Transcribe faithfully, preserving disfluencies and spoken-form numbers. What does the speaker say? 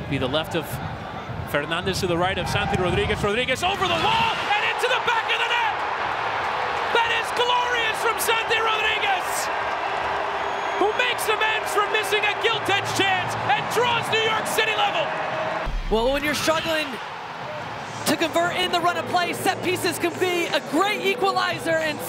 be the left of Fernandez to the right of Santi Rodríguez. Rodríguez over the wall and into the back of the net. That is glorious from Santi Rodríguez, who makes amends for missing a gilt-edged chance and draws New York City level. Well, when you're struggling to convert in the run of play, set pieces can be a great equalizer. And